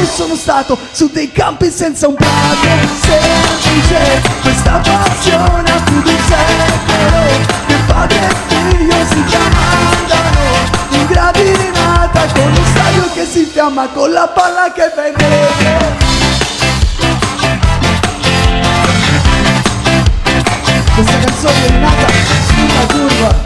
sono stato su dei campi senza un prato. Semplice, questa passione ha più di un secolo, che padre e figlio si tramandano in gradinata, con lo stadio che si infiamma, con la palla che va in rete. Questa canzone è nata sulla curva.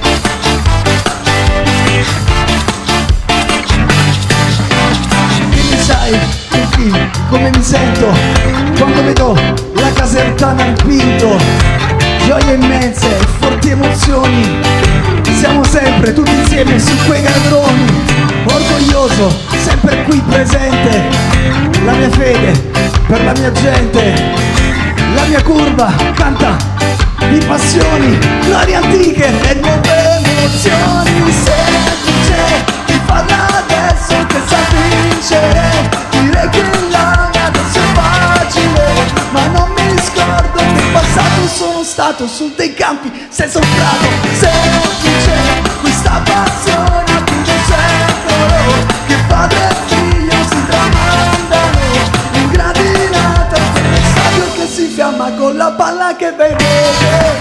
Quindi sai, come mi sento quando vedo la Casertana al Pinto. Gioie immense, forti emozioni, siamo sempre tutti insieme su quei gradroni. Orgoglioso, sempre qui presente, la mia fede per la mia gente. La mia curva canta di passioni, glorie antiche e nuove emozioni. Semplice, ti parla adesso che sa vincere. Direi che la mia adesso è facile, ma non mi scordo che in passato sono stato su dei campi senza un prato. Semplice, questa passione ha più di un secolo, che padre e figlio si tramandano in gradinata, nello stadio che si infiamma, con la palla che va in rete.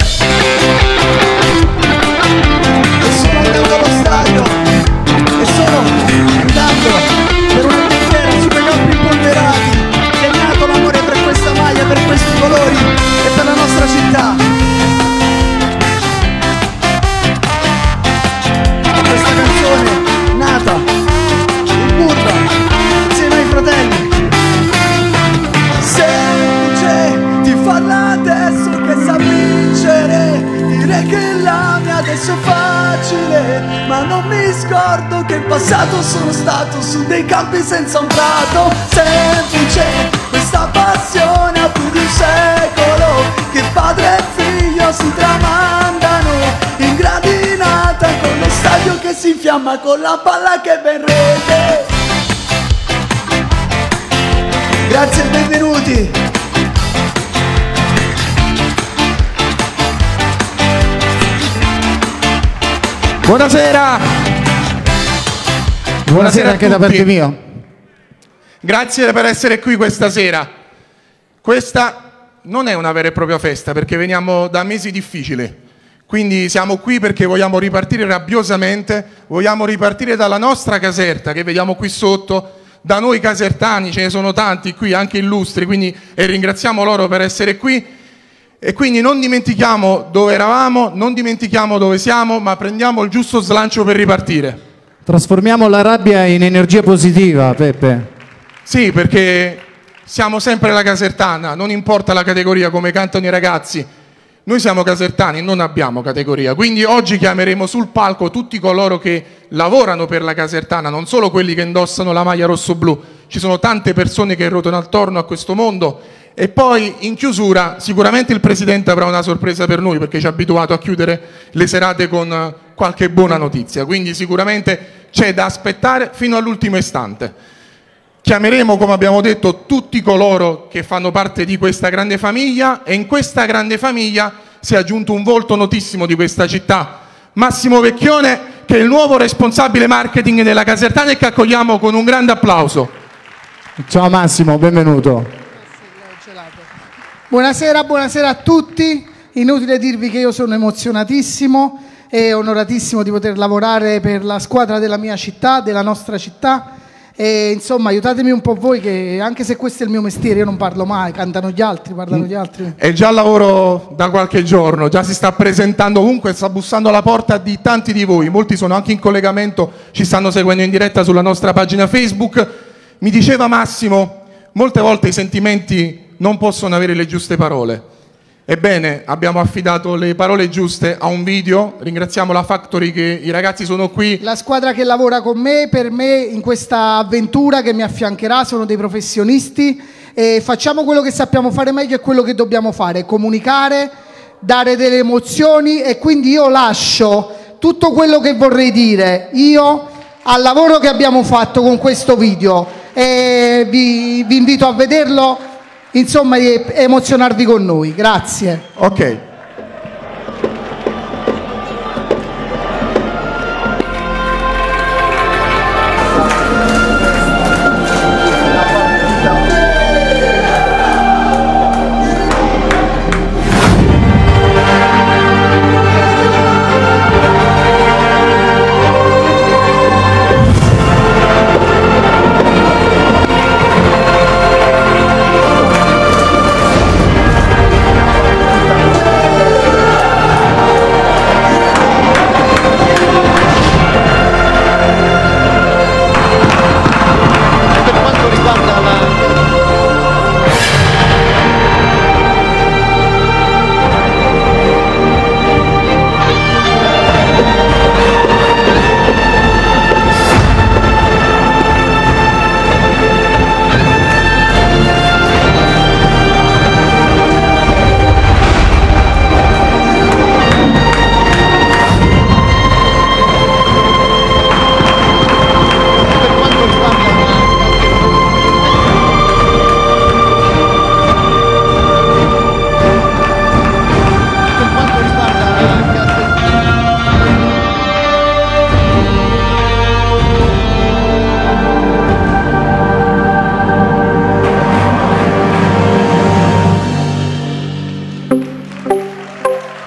E sono andando allo stadio, e sono andando per una bandiera su quei campi impolverati. È nato l'amore per questa maglia, per questi colori e per la nostra città. Questa canzone nata in curva insieme ai fratelli. Semplice, ti parla adesso che sa vincere. Direi che la mia adesso è facile, ma non mi scordo che in passato sono stato su dei campi senza un prato. Semplice, questa passione ha più di un secolo, che padre e figlio si tramandano in gradinata, con lo stadio che si infiamma, con la palla che va in rete. Grazie e benvenuti. Buonasera. Buonasera anche da parte mia. Grazie per essere qui questa sera. Questa non è una vera e propria festa, perché veniamo da mesi difficili. Quindi siamo qui perché vogliamo ripartire rabbiosamente, vogliamo ripartire dalla nostra Caserta che vediamo qui sotto, da noi casertani, ce ne sono tanti qui, anche illustri, quindi, e ringraziamo loro per essere qui. E quindi non dimentichiamo dove eravamo, non dimentichiamo dove siamo, ma prendiamo il giusto slancio per ripartire. Trasformiamo la rabbia in energia positiva, Peppe. Sì, perché siamo sempre la Casertana, non importa la categoria, come cantano i ragazzi. Noi siamo casertani, non abbiamo categoria. Quindi oggi chiameremo sul palco tutti coloro che lavorano per la Casertana, non solo quelli che indossano la maglia rosso-blu. Ci sono tante persone che ruotano attorno a questo mondo. E poi in chiusura sicuramente il Presidente avrà una sorpresa per noi, perché ci ha abituato a chiudere le serate con qualche buona notizia, quindi sicuramente c'è da aspettare fino all'ultimo istante. Chiameremo, come abbiamo detto, tutti coloro che fanno parte di questa grande famiglia, e in questa grande famiglia si è aggiunto un volto notissimo di questa città, Massimo Vecchione, che è il nuovo responsabile marketing della Casertana e che accogliamo con un grande applauso. Ciao Massimo, benvenuto. Buonasera, buonasera a tutti. Inutile dirvi che io sono emozionatissimo e onoratissimo di poter lavorare per la squadra della mia città, della nostra città. E insomma, aiutatemi un po' voi, che anche se questo è il mio mestiere, io non parlo mai, cantano gli altri, parlano gli altri. È già al lavoro da qualche giorno, già si sta presentando ovunque, sta bussando alla porta di tanti di voi. Molti sono anche in collegamento, ci stanno seguendo in diretta sulla nostra pagina Facebook. Mi diceva Massimo, molte volte i sentimenti non possono avere le giuste parole. Ebbene, abbiamo affidato le parole giuste a un video. Ringraziamo la Factory, che i ragazzi sono qui. La squadra che lavora con me, per me, in questa avventura, che mi affiancherà, sono dei professionisti e facciamo quello che sappiamo fare meglio e quello che dobbiamo fare: comunicare, dare delle emozioni, e quindi io lascio tutto quello che vorrei dire io al lavoro che abbiamo fatto con questo video e vi invito a vederlo, insomma, e emozionarvi con noi. Grazie. Ok.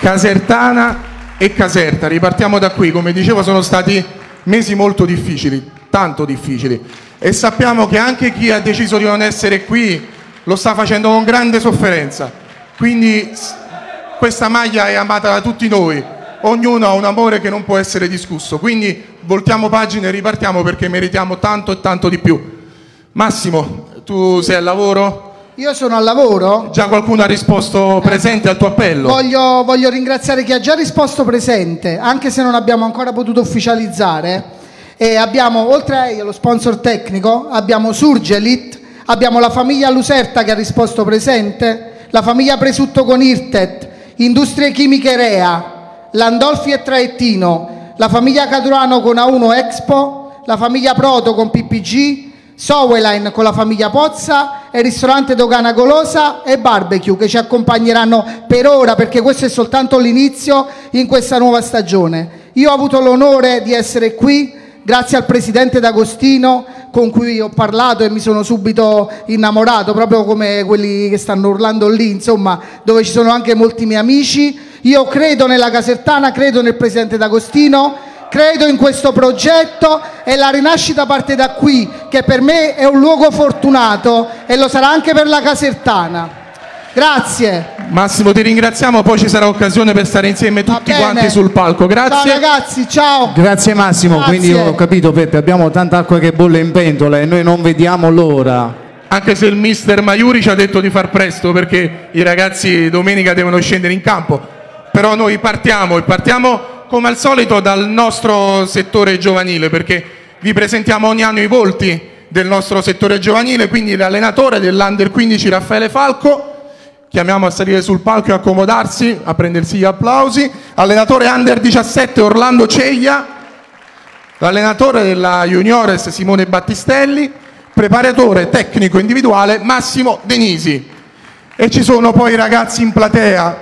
Casertana e Caserta. Ripartiamo da qui, come dicevo sono stati mesi molto difficili, tanto difficili, e sappiamo che anche chi ha deciso di non essere qui lo sta facendo con grande sofferenza, quindi questa maglia è amata da tutti noi, ognuno ha un amore che non può essere discusso, quindi voltiamo pagina e ripartiamo perché meritiamo tanto e tanto di più. Massimo, tu sei al lavoro? Io sono al lavoro. Già qualcuno ha risposto presente al tuo appello? Voglio ringraziare chi ha già risposto presente, anche se non abbiamo ancora potuto ufficializzare. E abbiamo, oltre a io, lo sponsor tecnico, abbiamo Surgelit, abbiamo la famiglia Luserta che ha risposto presente, la famiglia Presutto con Irtet, Industrie Chimiche Rea, Landolfi e Traettino, la famiglia Caturano con A1 Expo, la famiglia Proto con PPG, Soweline con la famiglia Pozza e il ristorante Dogana Golosa e Barbecue che ci accompagneranno per ora perché questo è soltanto l'inizio in questa nuova stagione. Io ho avuto l'onore di essere qui grazie al presidente D'Agostino con cui ho parlato e mi sono subito innamorato, proprio come quelli che stanno urlando lì, insomma, dove ci sono anche molti miei amici. Io credo nella Casertana, credo nel presidente D'Agostino, credo in questo progetto e la rinascita parte da qui, che per me è un luogo fortunato e lo sarà anche per la Casertana. Grazie. Massimo, ti ringraziamo, poi ci sarà occasione per stare insieme tutti quanti sul palco. Grazie. Ciao ragazzi, ciao. Grazie Massimo, Grazie. Quindi ho capito Peppe, abbiamo tanta acqua che bolle in pentola e noi non vediamo l'ora. Anche se il mister Maiuri ci ha detto di far presto perché i ragazzi domenica devono scendere in campo, però noi partiamo come al solito dal nostro settore giovanile, perché vi presentiamo ogni anno i volti del nostro settore giovanile, quindi l'allenatore dell'Under 15 Raffaele Falco, chiamiamo a salire sul palco e accomodarsi, a prendersi gli applausi, allenatore Under 17 Orlando Ceglia, l'allenatore della Juniores Simone Battistelli, preparatore tecnico individuale Massimo Denisi, e ci sono poi i ragazzi in platea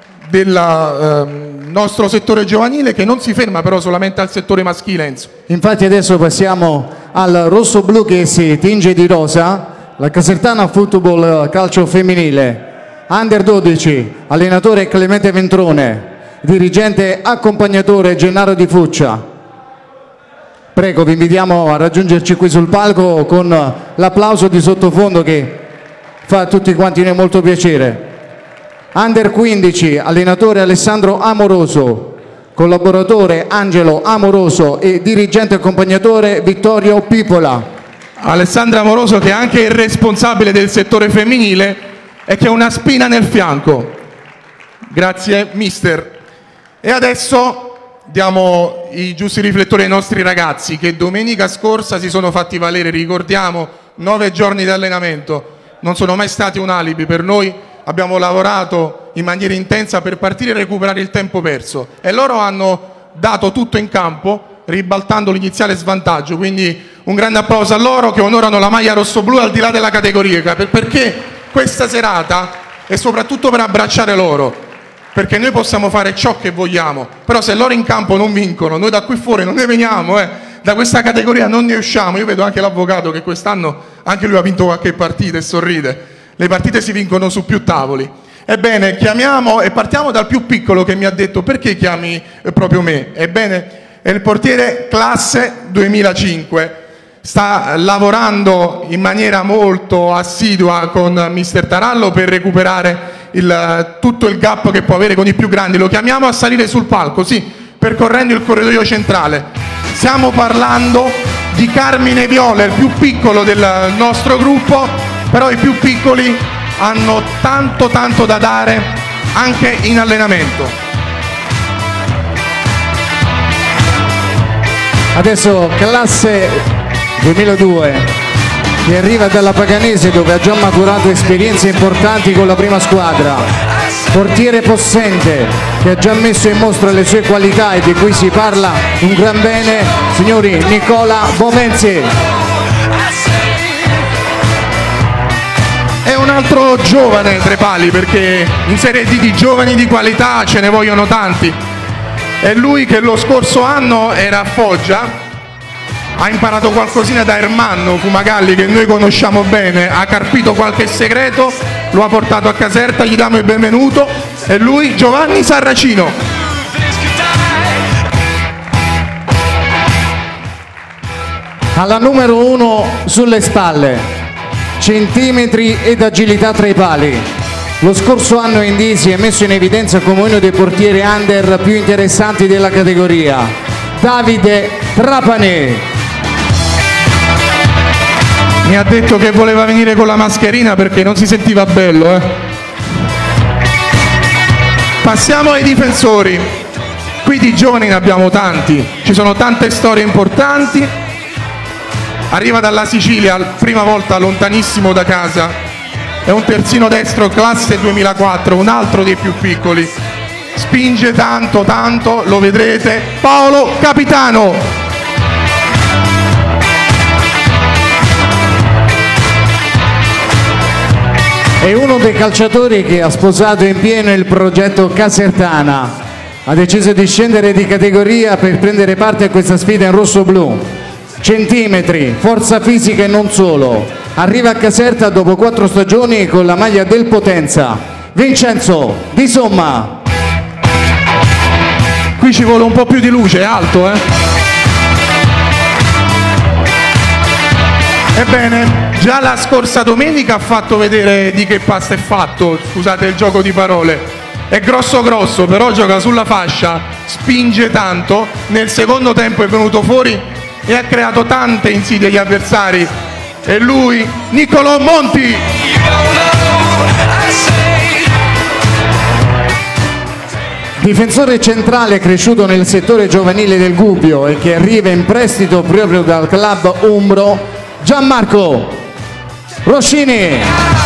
del nostro settore giovanile che non si ferma però solamente al settore maschile, Enzo. Infatti adesso passiamo al rosso-blu che si tinge di rosa, la Casertana Football Calcio Femminile, Under 12, allenatore Clemente Ventrone, dirigente accompagnatore Gennaro Di Fuccia. Prego, vi invitiamo a raggiungerci qui sul palco con l'applauso di sottofondo che fa a tutti quanti noi molto piacere. Under 15, allenatore Alessandro Amoroso, collaboratore Angelo Amoroso e dirigente accompagnatore Vittorio Pipola. Alessandro Amoroso che è anche il responsabile del settore femminile e che ha una spina nel fianco. Grazie mister. E adesso diamo i giusti riflettori ai nostri ragazzi che domenica scorsa si sono fatti valere, ricordiamo, 9 giorni di allenamento. Non sono mai stati un alibi per noi, abbiamo lavorato in maniera intensa per partire e recuperare il tempo perso e loro hanno dato tutto in campo ribaltando l'iniziale svantaggio, quindi un grande applauso a loro che onorano la maglia rosso-blu al di là della categoria, perché questa serata è soprattutto per abbracciare loro, perché noi possiamo fare ciò che vogliamo, però se loro in campo non vincono, noi da qui fuori non ne veniamo, da questa categoria non ne usciamo. Io vedo anche l'avvocato che quest'anno anche lui ha vinto qualche partita e sorride. Le partite si vincono su più tavoli. Ebbene, chiamiamo e partiamo dal più piccolo che mi ha detto perché chiami proprio me. Ebbene, è il portiere classe 2005. Sta lavorando in maniera molto assidua con mister Tarallo per recuperare tutto il gap che può avere con i più grandi. Lo chiamiamo a salire sul palco, sì, percorrendo il corridoio centrale. Stiamo parlando di Carmine Viola, il più piccolo del nostro gruppo, però i più piccoli hanno tanto da dare anche in allenamento. Adesso classe 2002 che arriva dalla Paganese dove ha già maturato esperienze importanti con la prima squadra. Portiere possente che ha già messo in mostra le sue qualità e di cui si parla un gran bene, signori, Nicola Bomenzi. È un altro giovane tra i pali perché in Serie D di giovani di qualità ce ne vogliono tanti. È lui che lo scorso anno era a Foggia, ha imparato qualcosina da Ermanno Fumagalli che noi conosciamo bene, ha carpito qualche segreto, lo ha portato a Caserta, gli diamo il benvenuto E lui, Giovanni Sarracino. Alla numero 1 sulle spalle, centimetri ed agilità tra i pali. Lo scorso anno Indy si è messo in evidenza come uno dei portieri under più interessanti della categoria, Davide Trapani. Mi ha detto che voleva venire con la mascherina perché non si sentiva bello, Passiamo ai difensori. Qui di giovani ne abbiamo tanti, ci sono tante storie importanti. Arriva dalla Sicilia, prima volta lontanissimo da casa, è un terzino destro classe 2004, un altro dei più piccoli. Spinge tanto, tanto, lo vedrete. Paolo Capitano. È uno dei calciatori che ha sposato in pieno il progetto Casertana. Ha deciso di scendere di categoria per prendere parte a questa sfida in rosso-blu. Centimetri, forza fisica e non solo. Arriva a Caserta dopo 4 stagioni con la maglia del Potenza. Vincenzo Di Somma. Qui ci vuole un po' più di luce, è alto, Ebbene, già la scorsa domenica ha fatto vedere di che pasta è fatto, scusate il gioco di parole. È grosso grosso, però gioca sulla fascia, spinge tanto, nel secondo tempo è venuto fuori e ha creato tante insidie agli avversari. E lui, Niccolò Monti. Difensore centrale cresciuto nel settore giovanile del Gubbio e che arriva in prestito proprio dal club umbro, Gianmarco Roscini.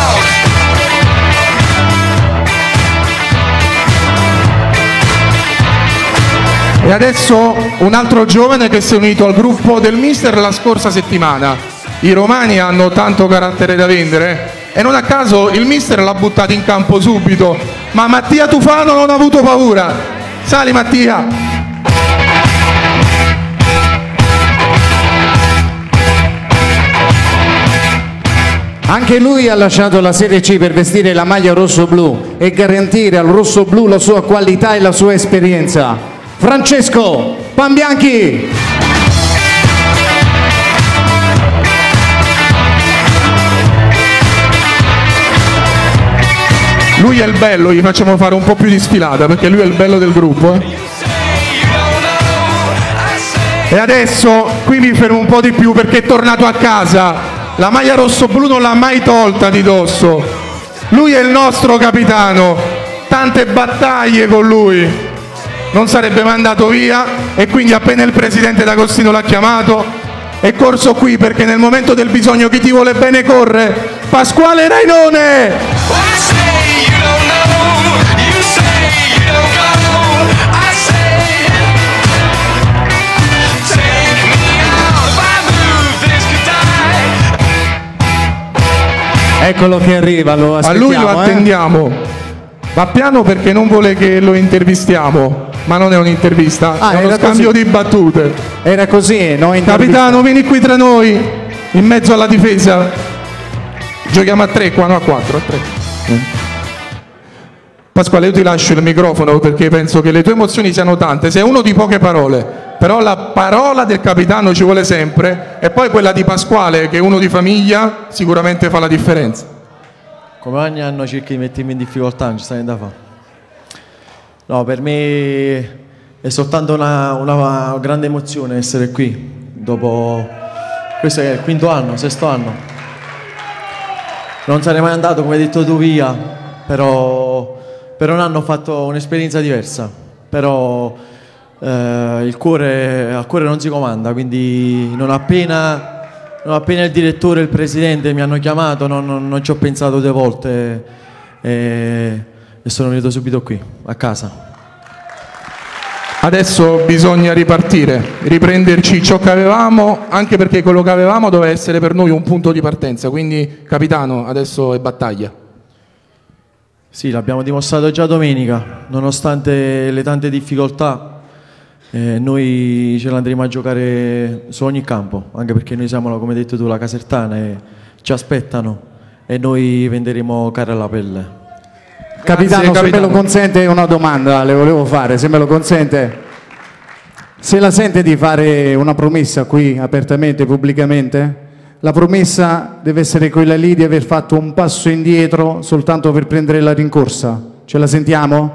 E adesso un altro giovane che si è unito al gruppo del mister la scorsa settimana. I romani hanno tanto carattere da vendere e non a caso il mister l'ha buttato in campo subito, ma Mattia Tufano non ha avuto paura. Sali Mattia! Anche lui ha lasciato la Serie C per vestire la maglia rosso-blu e garantire al rosso-blu la sua qualità e la sua esperienza. Francesco Pambianchi. Lui è il bello, gli facciamo fare un po' più di sfilata perché lui è il bello del gruppo. E adesso qui mi fermo un po' di più perché è tornato a casa. La maglia rosso-blu non l'ha mai tolta di dosso. Lui è il nostro capitano. Tante battaglie con lui. Non sarebbe mai andato via e quindi appena il presidente D'Agostino l'ha chiamato è corso qui perché nel momento del bisogno chi ti vuole bene corre. Pasquale Rainone! Eccolo che arriva, lo aspettiamo. A lui lo attendiamo. Va piano perché non vuole che lo intervistiamo, ma non è un'intervista, è uno scambio di battute. Era così, no? Capitano, vieni qui tra noi, in mezzo alla difesa. Giochiamo a 3 qua, no a 4, a 3. Pasquale, io ti lascio il microfono perché penso che le tue emozioni siano tante. Sei uno di poche parole, però la parola del capitano ci vuole sempre e poi quella di Pasquale, che è uno di famiglia, sicuramente fa la differenza. Come ogni anno cerchi di mettermi in difficoltà, non ci sta niente da fare. No, per me è soltanto una grande emozione essere qui, dopo questo è il quinto anno, sesto anno. Non sarei mai andato, come hai detto tu, via, però per un anno ho fatto un'esperienza diversa, però al cuore non si comanda, quindi non appena il direttore e il presidente mi hanno chiamato non ci ho pensato 2 volte e sono venuto subito qui, a casa. Adesso bisogna ripartire, riprenderci ciò che avevamo, anche perché quello che avevamo doveva essere per noi un punto di partenza, quindi capitano, adesso è battaglia. Sì, l'abbiamo dimostrato già domenica, nonostante le tante difficoltà, noi ce l'andremo a giocare su ogni campo, anche perché noi siamo, come hai detto tu, la Casertana e ci aspettano e noi venderemo cara alla pelle. Capitano, se me lo consente una domanda, le volevo fare, se me lo consente. Se la sente di fare una promessa qui, apertamente, pubblicamente? La promessa deve essere quella lì di aver fatto un passo indietro soltanto per prendere la rincorsa. Ce la sentiamo?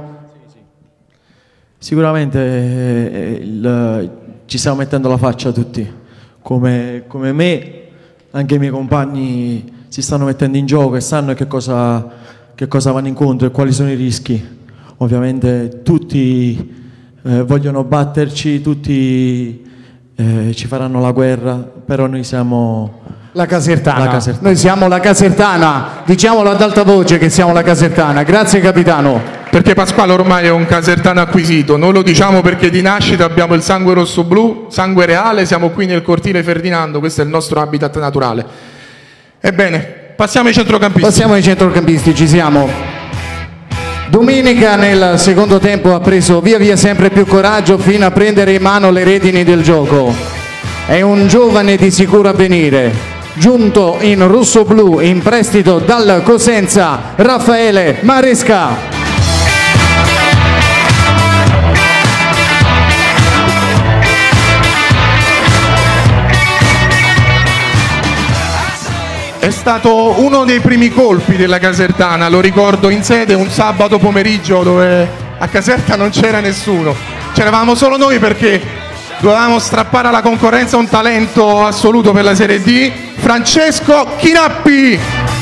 Sicuramente ci stiamo mettendo la faccia tutti, come me, anche i miei compagni si stanno mettendo in gioco e sanno che cosa vanno incontro e quali sono i rischi. Ovviamente tutti vogliono batterci, tutti ci faranno la guerra, però noi siamo la Casertana. Noi siamo la Casertana, diciamolo ad alta voce che siamo la Casertana. Grazie capitano. Perché Pasquale ormai è un casertano acquisito, noi lo diciamo perché di nascita abbiamo il sangue rosso-blu, sangue reale, siamo qui nel cortile Ferdinando, questo è il nostro habitat naturale. Ebbene, passiamo ai centrocampisti. Passiamo ai centrocampisti, ci siamo. Domenica nel secondo tempo ha preso via via sempre più coraggio fino a prendere in mano le redini del gioco. È un giovane di sicuro avvenire, giunto in rosso-blu in prestito dal Cosenza, Raffaele Maresca. È stato uno dei primi colpi della Casertana, lo ricordo in sede un sabato pomeriggio dove a Caserta non c'era nessuno, c'eravamo solo noi perché dovevamo strappare alla concorrenza un talento assoluto per la Serie D, Francesco Chinappi.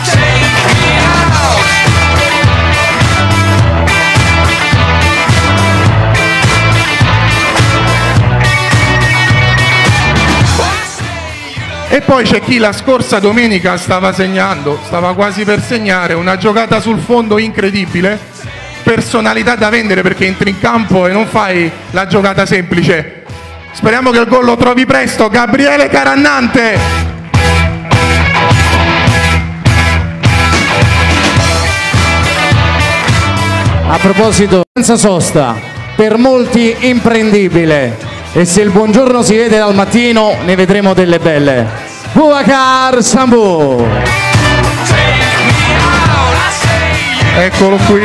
E poi c'è chi la scorsa domenica stava segnando, stava quasi per segnare, una giocata sul fondo incredibile, personalità da vendere perché entri in campo e non fai la giocata semplice. Speriamo che il gol lo trovi presto, Gabriele Carannante. A proposito, senza sosta, per molti imprendibile. E se il buongiorno si vede dal mattino, ne vedremo delle belle. Boubacar Sambou. Eccolo qui.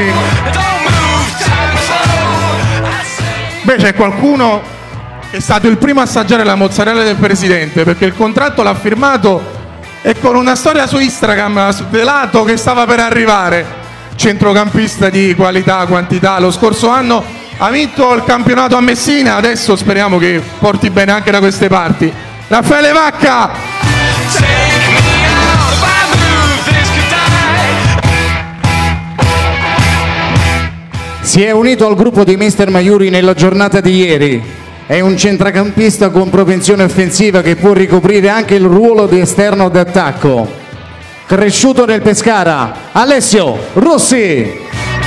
Beh, c'è qualcuno che è stato il primo a assaggiare la mozzarella del presidente, perché il contratto l'ha firmato e con una storia su Instagram ha svelato che stava per arrivare. Centrocampista di qualità, quantità. Lo scorso anno ha vinto il campionato a Messina, adesso speriamo che porti bene anche da queste parti. Raffaele Vacca. Si è unito al gruppo di Mister Maiuri nella giornata di ieri. È un centrocampista con propensione offensiva che può ricoprire anche il ruolo di esterno d'attacco. Cresciuto nel Pescara, Alessio Rossi.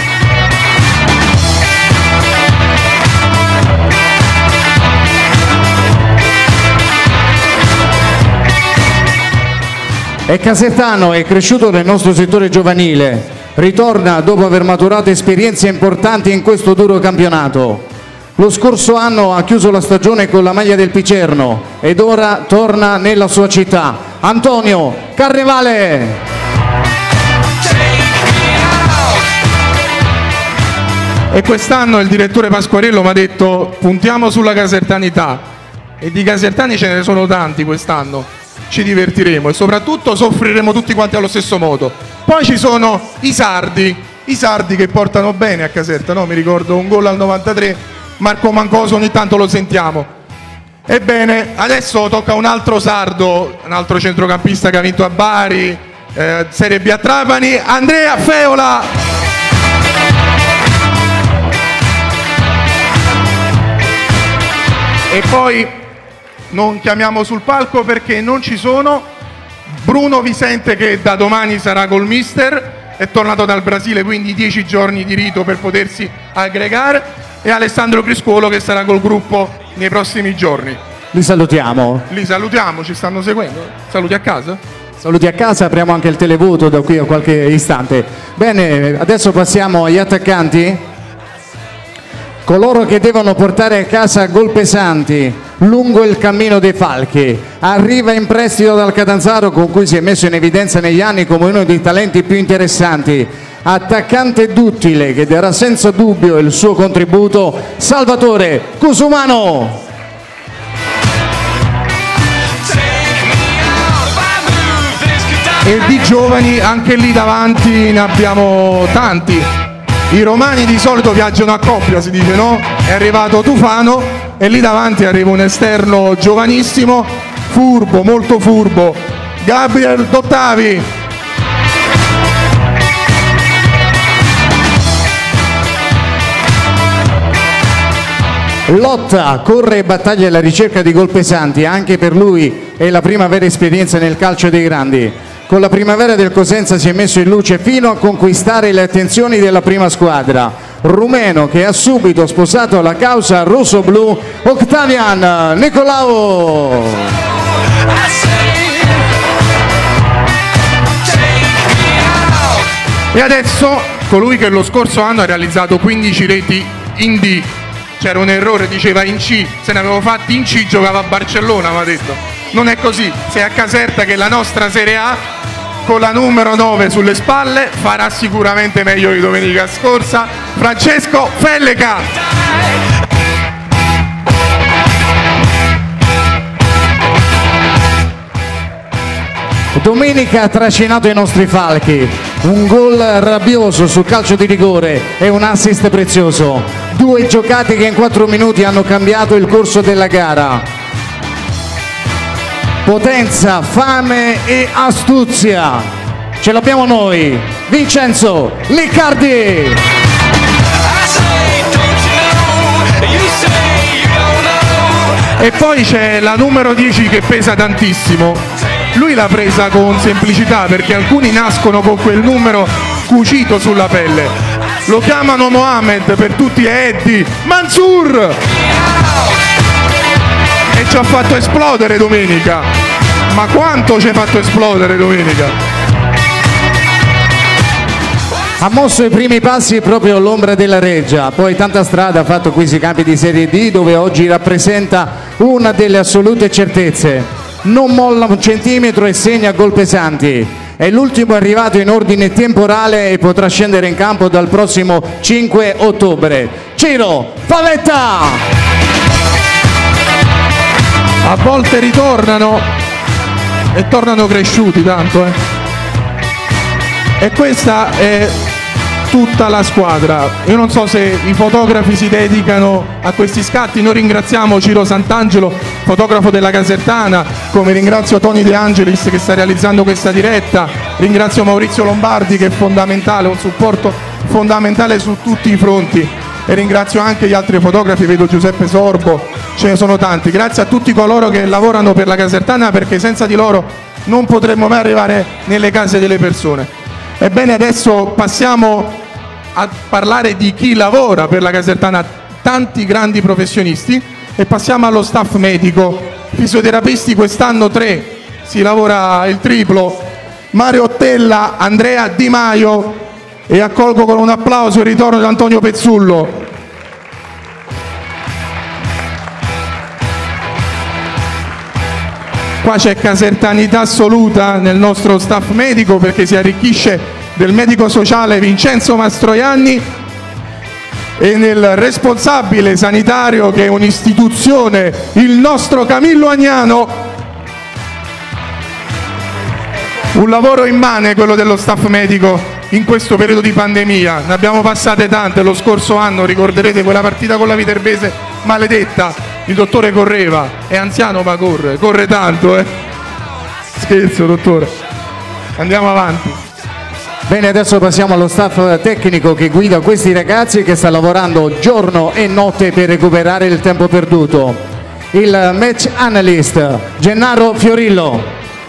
È casertano, è cresciuto nel nostro settore giovanile, ritorna dopo aver maturato esperienze importanti in questo duro campionato. Lo scorso anno ha chiuso la stagione con la maglia del Picerno ed ora torna nella sua città. Antonio Carnevale. E quest'anno il direttore Pasquarello mi ha detto puntiamo sulla casertanità, e di casertani ce ne sono tanti quest'anno. Ci divertiremo e soprattutto soffriremo tutti quanti allo stesso modo. Poi ci sono i sardi che portano bene a Caserta, no? Mi ricordo un gol al 93, Marco Mancoso ogni tanto lo sentiamo. Ebbene, adesso tocca un altro sardo, un altro centrocampista che ha vinto a Bari, Serie B a Trapani, Andrea Feola. E poi non chiamiamo sul palco perché non ci sono Bruno Vicente, che da domani sarà col mister, è tornato dal Brasile, quindi 10 giorni di rito per potersi aggregare, e Alessandro Criscuolo che sarà col gruppo nei prossimi giorni. Li salutiamo. Li salutiamo, ci stanno seguendo. Saluti a casa. Saluti a casa, apriamo anche il televoto da qui a qualche istante. Bene, adesso passiamo agli attaccanti. Coloro che devono portare a casa gol pesanti lungo il cammino dei falchi. Arriva in prestito dal Catanzaro, con cui si è messo in evidenza negli anni come uno dei talenti più interessanti. attaccante duttile che darà senza dubbio il suo contributo, Salvatore Cusumano. E di giovani anche lì davanti ne abbiamo tanti. I romani di solito viaggiano a coppia, si dice, no? È arrivato Tufano e lì davanti arriva un esterno giovanissimo, furbo, molto furbo, Gabriel Dottavi. Lotta, corre e battaglia alla ricerca di gol pesanti, anche per lui è la prima vera esperienza nel calcio dei grandi. Con la primavera del Cosenza si è messo in luce fino a conquistare le attenzioni della prima squadra. Rumeno che ha subito sposato la causa rosso-blu, Octavian Nicolau. E adesso colui che lo scorso anno ha realizzato 15 reti in D. C'era un errore, diceva in C, se ne avevo fatti in C giocava a Barcellona, mi ha detto. Non è così, sei a Caserta che è la nostra Serie A, con la numero 9 sulle spalle, farà sicuramente meglio di domenica scorsa, Francesco Felleca. Domenica ha trascinato i nostri falchi, un gol rabbioso sul calcio di rigore e un assist prezioso, 2 giocate che in 4 minuti hanno cambiato il corso della gara. Potenza, fame e astuzia, ce l'abbiamo noi, Vincenzo Liccardi. E poi c'è la numero 10 che pesa tantissimo. Lui l'ha presa con semplicità perché alcuni nascono con quel numero cucito sulla pelle. Lo chiamano Mohamed, per tutti è Eddie Mansour. E ci ha fatto esplodere domenica. Ma quanto ci ha fatto esplodere domenica? Ha mosso i primi passi proprio all'ombra della Reggia, poi tanta strada ha fatto qui sui campi di Serie D, dove oggi rappresenta una delle assolute certezze. Non molla un centimetro e segna gol pesanti. È l'ultimo arrivato in ordine temporale e potrà scendere in campo dal prossimo 5 ottobre. Ciro Pavetta! A volte ritornano e tornano cresciuti tanto, E questa è tutta la squadra. Io non so se i fotografi si dedicano a questi scatti. Noi ringraziamo Ciro Sant'Angelo, fotografo della Casertana, come ringrazio Tony De Angelis che sta realizzando questa diretta, ringrazio Maurizio Lombardi che è fondamentale, un supporto fondamentale su tutti i fronti, e ringrazio anche gli altri fotografi, vedo Giuseppe Sorbo, ce ne sono tanti. Grazie a tutti coloro che lavorano per la Casertana, perché senza di loro non potremmo mai arrivare nelle case delle persone. Ebbene, adesso passiamo a parlare di chi lavora per la Casertana, tanti grandi professionisti, e passiamo allo staff medico. Fisioterapisti quest'anno 3, si lavora il triplo, Mario Ottella, Andrea Di Maio, e accolgo con un applauso il ritorno di Antonio Pezzullo. Qua c'è casertanità assoluta nel nostro staff medico, perché si arricchisce del medico sociale Vincenzo Mastroianni e nel responsabile sanitario, che è un'istituzione, il nostro Camillo Agnano. Un lavoro immane quello dello staff medico in questo periodo di pandemia, ne abbiamo passate tante. Lo scorso anno ricorderete quella partita con la Viterbese maledetta, il dottore correva, è anziano ma corre tanto, Scherzo dottore, andiamo avanti. Bene, adesso passiamo allo staff tecnico che guida questi ragazzi e che sta lavorando giorno e notte per recuperare il tempo perduto. Il match analyst Gennaro Fiorillo,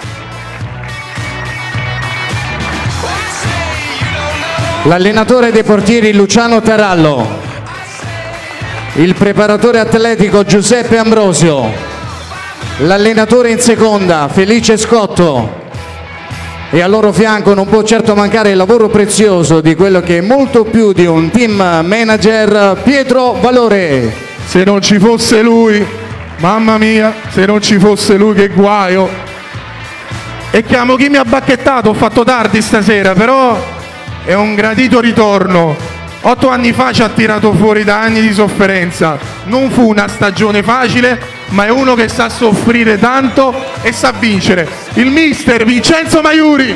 l'allenatore dei portieri Luciano Tarallo, il preparatore atletico Giuseppe Ambrosio, l'allenatore in seconda Felice Scotto, e al loro fianco non può certo mancare il lavoro prezioso di quello che è molto più di un team manager, Pietro Valore. Se non ci fosse lui, mamma mia, se non ci fosse lui che guaio. E chiamo chi mi ha bacchettato, ho fatto tardi stasera, però è un gradito ritorno. 8 anni fa ci ha tirato fuori da anni di sofferenza. Non fu una stagione facile, ma è uno che sa soffrire tanto e sa vincere. Il mister Vincenzo Maiuri.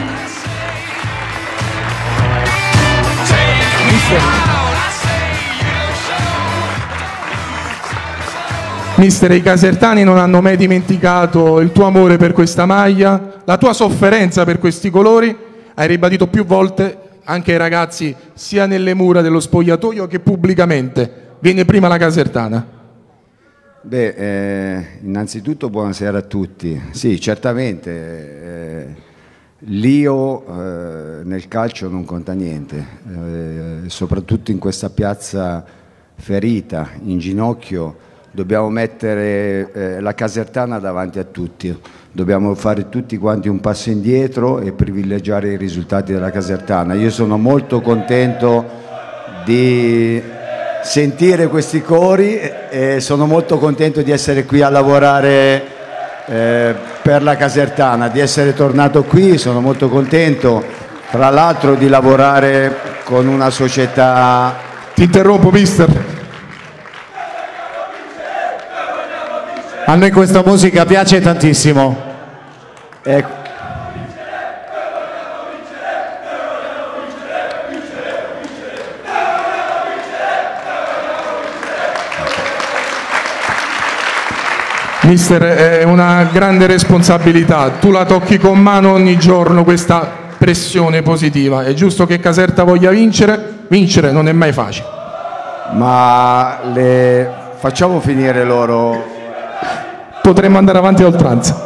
Mister, i casertani non hanno mai dimenticato il tuo amore per questa maglia, la tua sofferenza per questi colori. Hai ribadito più volte anche ai ragazzi, sia nelle mura dello spogliatoio che pubblicamente: viene prima la Casertana. Innanzitutto buonasera a tutti. Sì, certamente l'io nel calcio non conta niente, soprattutto in questa piazza ferita, in ginocchio. Dobbiamo mettere la Casertana davanti a tutti, dobbiamo fare tutti quanti un passo indietro e privilegiare i risultati della Casertana. Io sono molto contento di sentire questi cori e sono molto contento di essere qui a lavorare per la Casertana, di essere tornato qui. Sono molto contento, tra l'altro, di lavorare con una società... Ti interrompo, mister. A noi questa musica piace tantissimo. Mister, è una grande responsabilità. Tu la tocchi con mano ogni giorno, questa pressione positiva. È giusto che Caserta voglia vincere. Vincere non è mai facile. Ma facciamo finire loro... Potremmo andare avanti a oltranza.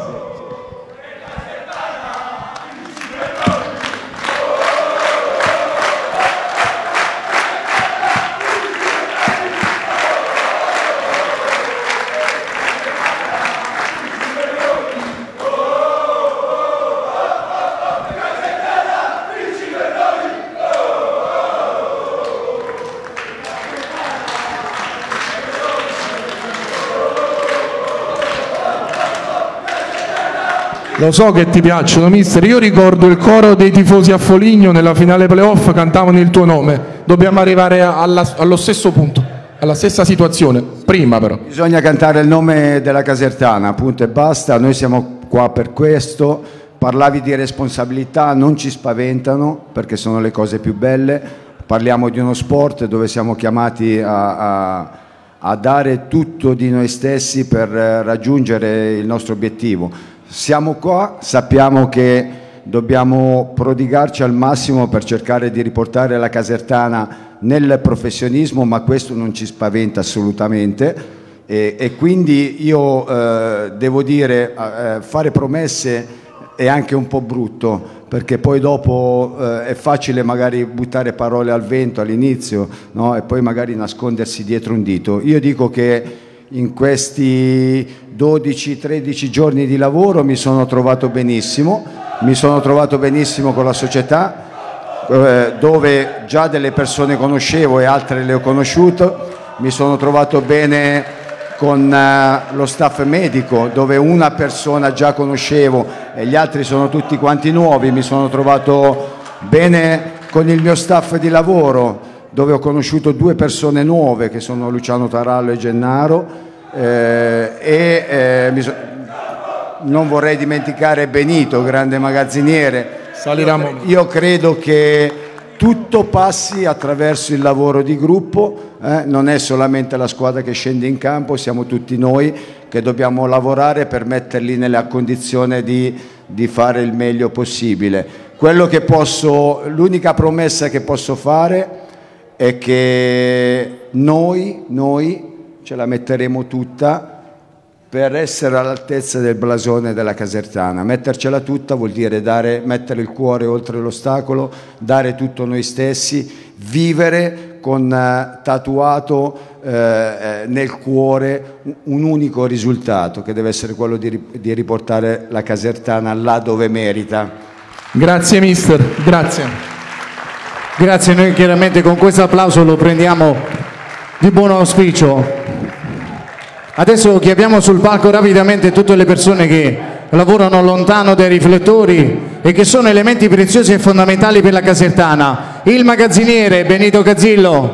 Lo so che ti piacciono, mister. Io ricordo il coro dei tifosi a Foligno nella finale playoff, cantavano il tuo nome. Dobbiamo arrivare allo stesso punto, alla stessa situazione. Prima però. Bisogna cantare il nome della Casertana, punto e basta. Noi siamo qua per questo. Parlavi di responsabilità, non ci spaventano perché sono le cose più belle. Parliamo di uno sport dove siamo chiamati a dare tutto di noi stessi per raggiungere il nostro obiettivo. Siamo qua, sappiamo che dobbiamo prodigarci al massimo per cercare di riportare la Casertana nel professionismo, ma questo non ci spaventa assolutamente e quindi io devo dire, fare promesse è anche un po' brutto, perché poi dopo è facile magari buttare parole al vento all'inizio, no? E poi magari nascondersi dietro un dito. Io dico che in questi 12-13 giorni di lavoro mi sono trovato benissimo con la società, dove già delle persone conoscevo e altre le ho conosciute. Mi sono trovato bene con lo staff medico, dove una persona già conoscevo e gli altri sono tutti quanti nuovi. Mi sono trovato bene con il mio staff di lavoro, dove ho conosciuto 2 persone nuove che sono Luciano Tarallo e Gennaro, non vorrei dimenticare Benito, grande magazziniere. Io credo che tutto passi attraverso il lavoro di gruppo, non è solamente la squadra che scende in campo, siamo tutti noi che dobbiamo lavorare per metterli nella condizione di fare il meglio possibile. L'unica promessa che posso fare è che noi ce la metteremo tutta per essere all'altezza del blasone della Casertana. Mettercela tutta vuol dire mettere il cuore oltre l'ostacolo, dare tutto noi stessi, vivere con tatuato nel cuore un unico risultato, che deve essere quello di riportare la Casertana là dove merita. Grazie mister, grazie. Grazie, noi chiaramente con questo applauso lo prendiamo di buon auspicio. Adesso chiamiamo sul palco rapidamente tutte le persone che lavorano lontano dai riflettori e che sono elementi preziosi e fondamentali per la Casertana. il magazziniere Benito Cazzillo,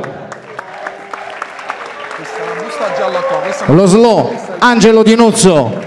lo SLO Angelo Di Nuzzo,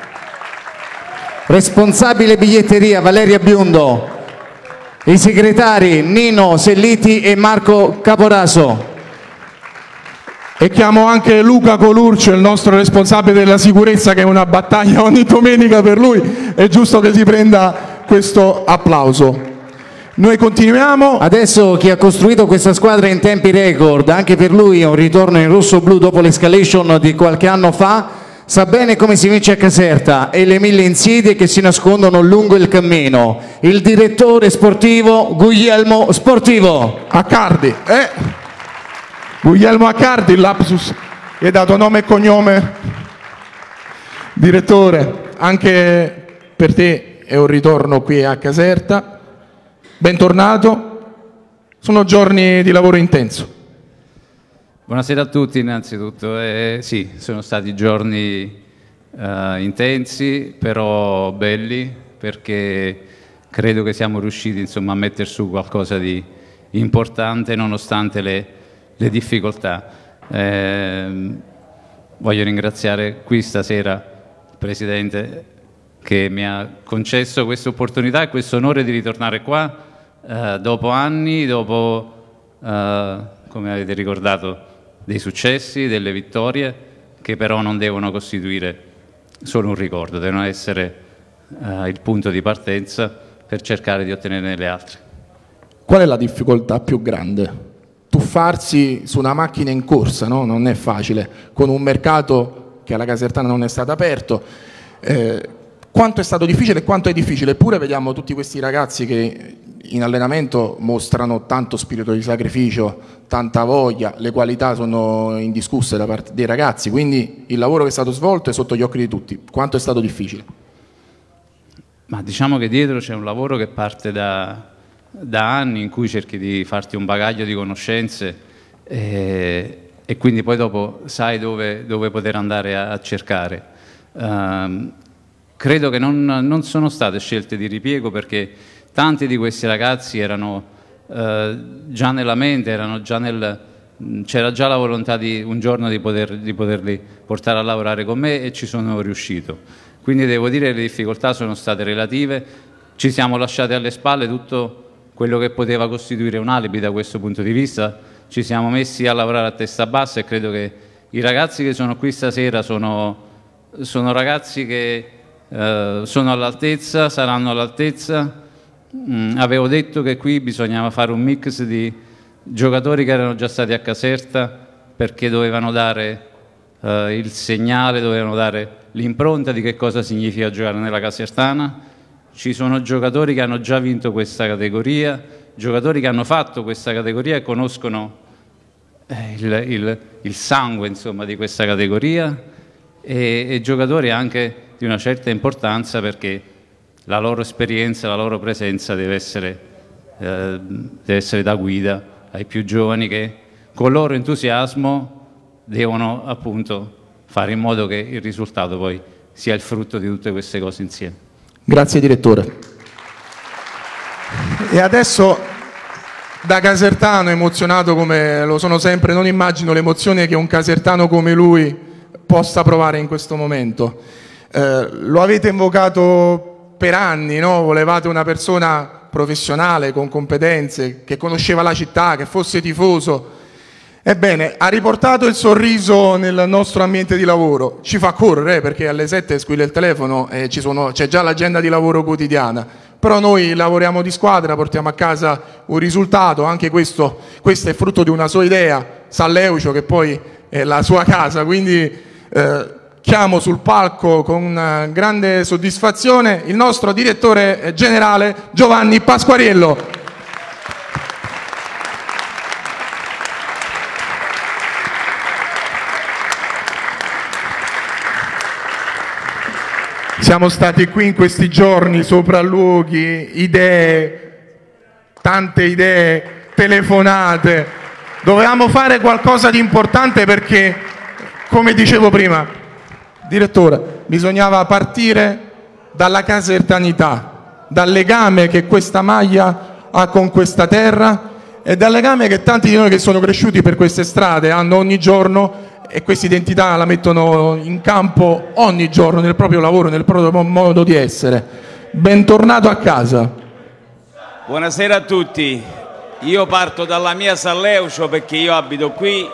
responsabile biglietteria Valeria Biondo, i segretari Nino Selliti e Marco Caporaso. E chiamo anche Luca Colurcio, il nostro responsabile della sicurezza, che è una battaglia ogni domenica per lui, è giusto che si prenda questo applauso. Noi continuiamo. Adesso chi ha costruito questa squadra in tempi record, anche per lui è un ritorno in rosso-blu dopo l'escalation di qualche anno fa, sa bene come si vince a Caserta e le mille insidie che si nascondono lungo il cammino. Il direttore sportivo Guglielmo Sportivo Accardi, Guglielmo Accardi, il lapsus, gli hai dato nome e cognome. Direttore, anche per te è un ritorno qui a Caserta. Bentornato, sono giorni di lavoro intenso. Buonasera a tutti innanzitutto. Sì, sono stati giorni intensi, però belli, perché credo che siamo riusciti, insomma, a mettere su qualcosa di importante nonostante le difficoltà. Voglio ringraziare qui stasera il Presidente che mi ha concesso questa opportunità e questo onore di ritornare qua dopo anni, dopo, come avete ricordato, dei successi, delle vittorie, che però non devono costituire solo un ricordo, devono essere il punto di partenza per cercare di ottenerne le altre. Qual è la difficoltà più grande? Tuffarsi su una macchina in corsa, no? Non è facile, con un mercato che alla Casertana non è stato aperto. Quanto è stato difficile e quanto è difficile? Eppure vediamo tutti questi ragazzi che in allenamento mostrano tanto spirito di sacrificio, tanta voglia, le qualità sono indiscusse da parte dei ragazzi, quindi il lavoro che è stato svolto è sotto gli occhi di tutti. Quanto è stato difficile? Ma diciamo che dietro c'è un lavoro che parte da anni, in cui cerchi di farti un bagaglio di conoscenze e quindi poi dopo sai dove poter andare a cercare. Credo che non sono state scelte di ripiego, perché tanti di questi ragazzi erano già nella mente, c'era già la volontà un giorno di poterli portare a lavorare con me, e ci sono riuscito. Quindi devo dire che le difficoltà sono state relative, ci siamo lasciati alle spalle tutto quello che poteva costituire un alibi da questo punto di vista, ci siamo messi a lavorare a testa bassa, e credo che i ragazzi che sono qui stasera sono ragazzi che sono all'altezza, saranno all'altezza. Avevo detto che qui bisognava fare un mix di giocatori che erano già stati a Caserta, perché dovevano dare il segnale, dovevano dare l'impronta di che cosa significa giocare nella Casertana. Ci sono giocatori che hanno già vinto questa categoria, giocatori che hanno fatto questa categoria e conoscono il sangue, insomma, di questa categoria, e giocatori anche di una certa importanza, perché la loro esperienza, la loro presenza deve essere da guida ai più giovani, che con il loro entusiasmo devono appunto fare in modo che il risultato poi sia il frutto di tutte queste cose insieme. Grazie direttore. E adesso, da casertano emozionato come lo sono sempre, non immagino l'emozione che un casertano come lui possa provare in questo momento. Lo avete invocato per anni, no? Volevate una persona professionale, con competenze, che conosceva la città, che fosse tifoso. Ebbene, ha riportato il sorriso nel nostro ambiente di lavoro. Ci fa correre, perché alle 7 squilla il telefono e c'è già l'agenda di lavoro quotidiana. Però noi lavoriamo di squadra, portiamo a casa un risultato, anche questo è frutto di una sua idea, San Leucio, che poi è la sua casa, quindi chiamo sul palco con grande soddisfazione il nostro direttore generale Giovanni Pasquariello. Siamo stati qui in questi giorni, sopralluoghi, idee, tante idee, telefonate. Dovevamo fare qualcosa di importante perché, come dicevo prima, direttore, bisognava partire dalla casertanità, dal legame che questa maglia ha con questa terra, è dal legame che tanti di noi che sono cresciuti per queste strade hanno ogni giorno, e questa identità la mettono in campo ogni giorno nel proprio lavoro, nel proprio modo di essere. Bentornato a casa. Buonasera a tutti. Io parto dalla mia San Leucio perché io abito qui,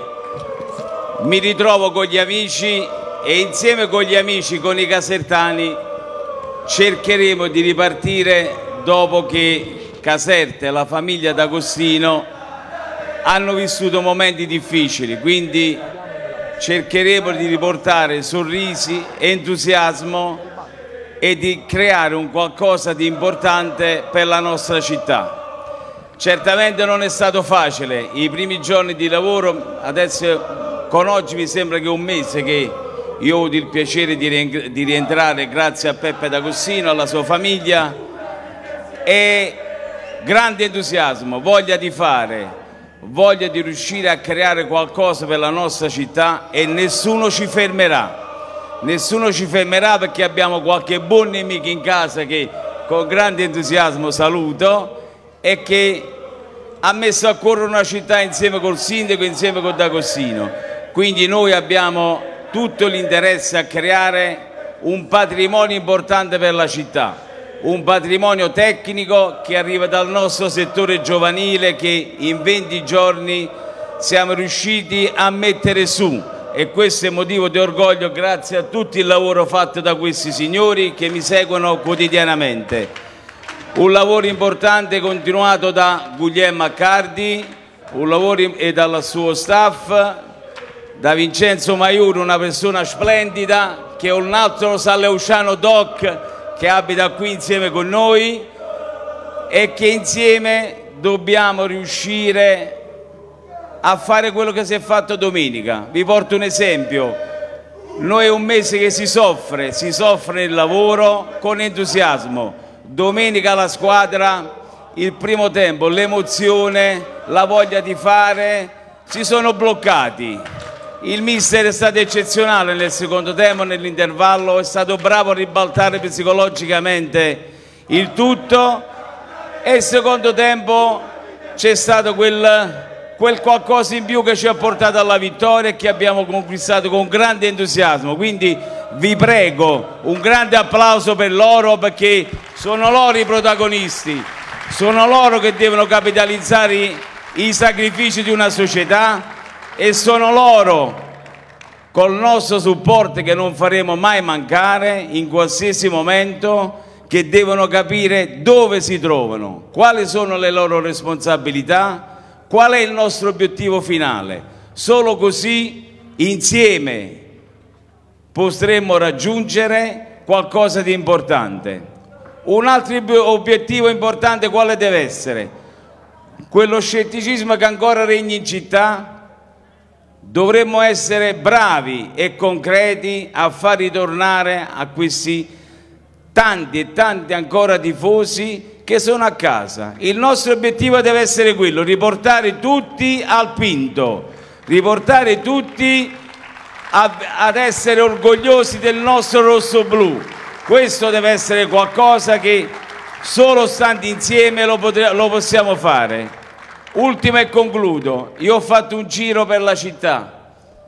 mi ritrovo con gli amici e insieme con gli amici, con i casertani, cercheremo di ripartire dopo che Caserta e la famiglia D'Agostino hanno vissuto momenti difficili, quindi cercheremo di riportare sorrisi, entusiasmo e di creare un qualcosa di importante per la nostra città. Certamente non è stato facile, i primi giorni di lavoro, adesso con oggi mi sembra che è un mese che io ho avuto il piacere di rientrare grazie a Peppe D'Agostino, alla sua famiglia, e grande entusiasmo, voglia di fare, voglia di riuscire a creare qualcosa per la nostra città e nessuno ci fermerà. Nessuno ci fermerà perché abbiamo qualche buon nemico in casa che con grande entusiasmo saluto e che ha messo a cuore una città insieme col sindaco, insieme con D'Agostino. Quindi noi abbiamo tutto l'interesse a creare un patrimonio importante per la città. Un patrimonio tecnico che arriva dal nostro settore giovanile che in 20 giorni siamo riusciti a mettere su, e questo è motivo di orgoglio grazie a tutto il lavoro fatto da questi signori che mi seguono quotidianamente. Un lavoro importante continuato da Guglielmo Accardi, un lavoro e dal suo staff, da Vincenzo Maiuri, una persona splendida, che è un altro Sanleuciano doc che abita qui insieme con noi e che insieme dobbiamo riuscire a fare quello che si è fatto domenica. Vi porto un esempio: noi è un mese che si soffre nel lavoro con entusiasmo. Domenica la squadra, il primo tempo, l'emozione, la voglia di fare, si sono bloccati. Il mister è stato eccezionale nel secondo tempo, nell'intervallo, è stato bravo a ribaltare psicologicamente il tutto e il secondo tempo c'è stato quel qualcosa in più che ci ha portato alla vittoria e che abbiamo conquistato con grande entusiasmo. Quindi vi prego un grande applauso per loro, perché sono loro i protagonisti, sono loro che devono capitalizzare i sacrifici di una società e sono loro, col nostro supporto che non faremo mai mancare in qualsiasi momento, che devono capire dove si trovano, quali sono le loro responsabilità, qual è il nostro obiettivo finale. Solo così insieme potremmo raggiungere qualcosa di importante. Un altro obiettivo importante quale deve essere? Quello scetticismo che ancora regna in città. Dovremmo essere bravi e concreti a far ritornare a questi tanti e tanti ancora tifosi che sono a casa. Il nostro obiettivo deve essere quello: riportare tutti al Pinto, riportare tutti ad essere orgogliosi del nostro rosso-blu. Questo deve essere qualcosa che solo stando insieme lo possiamo fare. Ultimo e concludo, io ho fatto un giro per la città,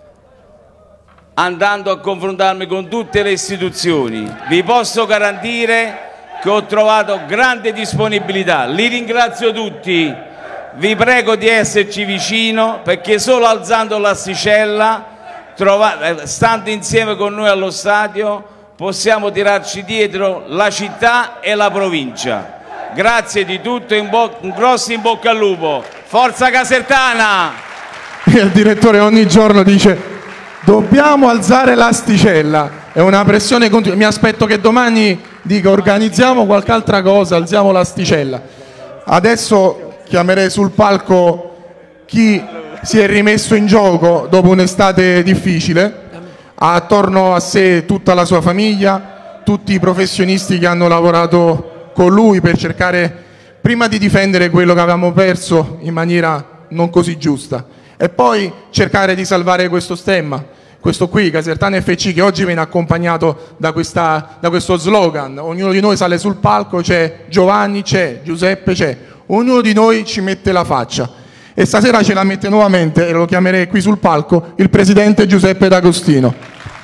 andando a confrontarmi con tutte le istituzioni. Vi posso garantire che ho trovato grande disponibilità, li ringrazio tutti, vi prego di esserci vicino, perché solo alzando l'asticella, stando insieme con noi allo stadio, possiamo tirarci dietro la città e la provincia. Grazie di tutto, un grosso in bocca al lupo. Forza Casertana! Il direttore ogni giorno dice: dobbiamo alzare l'asticella, è una pressione continua. Mi aspetto che domani dica: organizziamo qualche altra cosa, alziamo l'asticella. Adesso chiamerei sul palco chi si è rimesso in gioco dopo un'estate difficile, ha attorno a sé tutta la sua famiglia, tutti i professionisti che hanno lavorato con lui per cercare prima di difendere quello che avevamo perso in maniera non così giusta e poi cercare di salvare questo stemma, questo qui, Casertana FC, che oggi viene accompagnato da questo slogan: ognuno di noi sale sul palco, c'è Giovanni, c'è Giuseppe, c'è, ognuno di noi ci mette la faccia. E stasera ce la mette nuovamente, e lo chiamerei qui sul palco, il presidente Giuseppe D'Agostino.